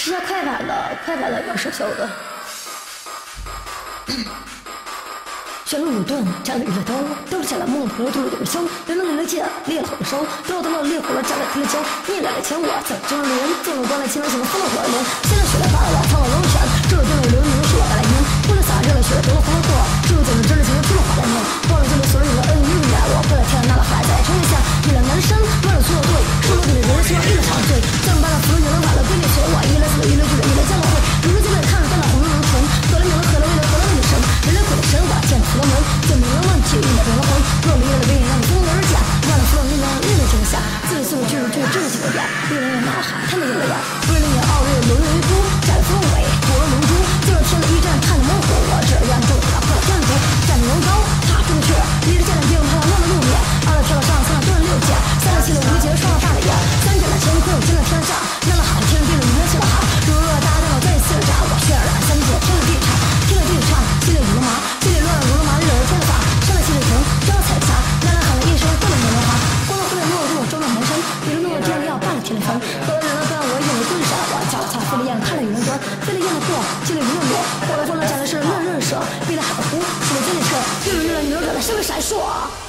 时间快板了，要生锈的。旋律舞盾，站了一个兜，兜起来孟婆肚里有个胸，人了了剑，烈了火烧，刀到了烈火了，斩了天了椒，你来了前我，走中了连，纵了关了青了什么风了火了连，现在血了罢了，苍了龙闪，这了定了流年是我的来年，为了洒热了血，得了花祸，这了酒了真了情出了花来念，忘了这了所有的恩义恩爱，我为了天那了还在冲一下，一了男生，乱了错对，是我给了人希望一了长醉，这么办了福了圆了满了归了随我，一了死了一了聚了一了将了会，如今来看了淡了红了浓醇，得了名了合了为了合了为了神，人类鬼的神话见出了门，证明了问题，一了变了魂，若离了的背影让你风而假，忘了福了命了命了惊吓，自己素质这几个点，为了人呐喊他们有了眼，为了你傲日轮人一孤，斩了风尾，屠了龙珠，就了天了一战看了猛虎，我这样就打破了天图，站了龙高，踏出去，离着剑的兵怕了乱了路面，二了跳了上三了蹲了六剑，三了七了无节双了大了眼，三点了乾坤金了天上，那了喊天地了云了气了喊，如若搭档了再四了炸，我炫了三界天了地唱，天了地唱，心里如了麻，心里乱了如了麻，日儿天了法，上了气了停，张了彩霞，那了喊了一声过了年了花，光了会了落入装了门神，比了弄了天了要办了天了分，得了人了断我引了棍闪，我脚擦飞了雁看了云了端，飞了雁了过，进了云了落，过了风了斩的是乱刃蛇，逼了海的湖，数了金了彻，日了月了你了惹了生了闪烁。